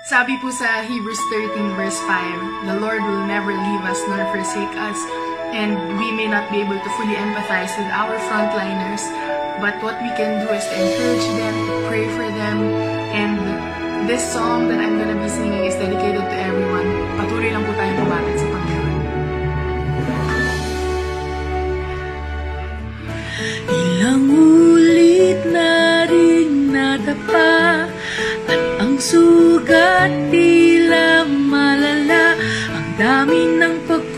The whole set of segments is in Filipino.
Sabi po sa Hebrews 13 verse 5, the Lord will never leave us nor forsake us, and we may not be able to fully empathize with our frontliners, but what we can do is to encourage them, to pray for them, and this song that I'm gonna be singing is dedicated to everyone. Patuloy lang po tayong kumapit sa Panginoon. Ilang ulit na rin nadapa at ang sugat tila malala, ang dami ng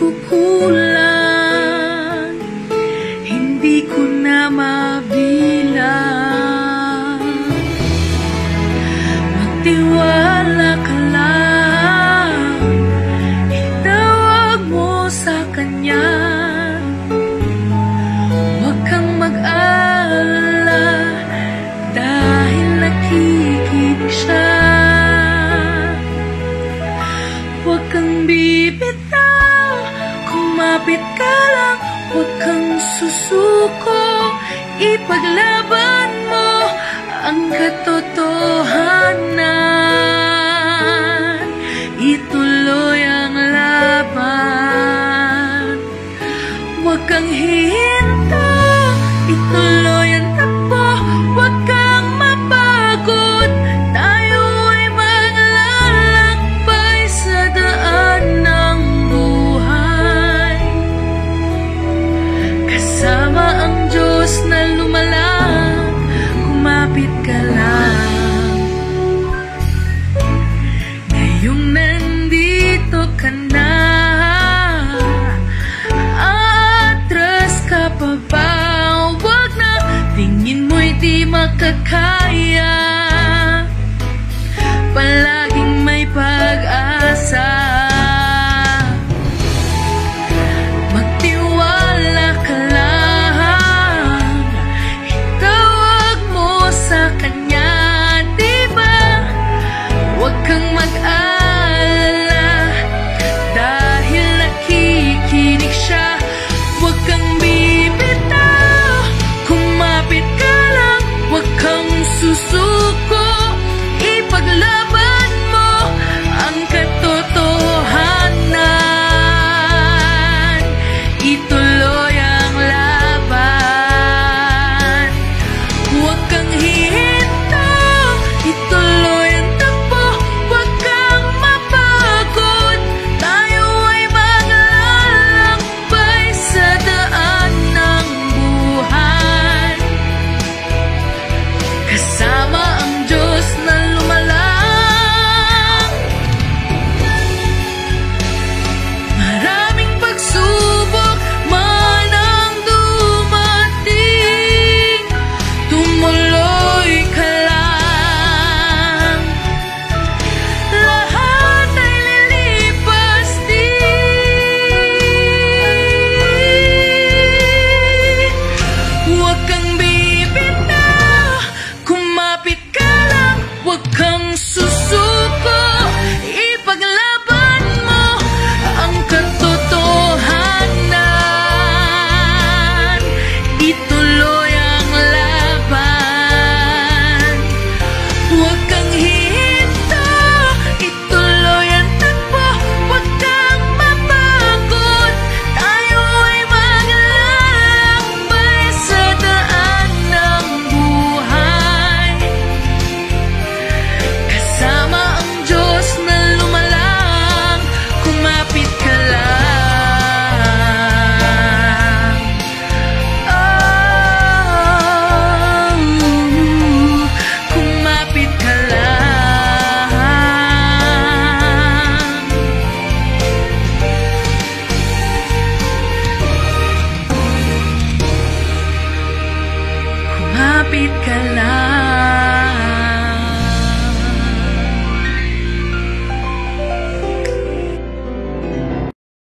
pagkukulang, hindi ko na mabilang. Magtiwala ka lang, itawag mo sa Kanya. Huwag kang mag-alala dahil nakikinig Siya. Huwag kang bibitaw, kumapit ka lang, huwag kang susuko, ipaglaban mo ang katotohanan, ituloy ang laban. Huwag kang hihinto, ituloy ang takbo, huwag kang mapagod, tayo ay maglalakbay sa daan ng buhay. Kasama ang Diyos na lumalang, kumapit ka lang. Ngayong nandito ka na, atras ka pa ba? Huwag na, tingin mo'y di makakaya, palaging may pag-asa. Magtiwala ka lang, itawag mo sa Kanya, diba? Huwag kang mag-alala dahil nakikinig Siya. Huwag kang bibitaw, kumapit ka lang, huwag kang susuko, ipaglaban mo ang katotohanan, ituloy ang laban. Huwag kang hihinto, ituloy ang takbo, huwag kang mapagod, tayo ay maglalakbay sa daan ng buhay. Kasama ang Diyos na lumalang. Maraming pagsubok man ang dumating, tumuloy ka lang. Lahat ay lilipas din. Huwag kang bibitaw, kumapit ka lang, huwag kang susuko, ipaglaban mo ang katotohanan, ituloy ang laban. Huwag kang hihinto, ituloy ang takbo, huwag kang mapagod, tayo ay maglalakbay sa daan ng buhay. Kasama ang Diyos na lumalang, kumapit ka lang. Oh, kumapit ka lang. Kumapit ka lang.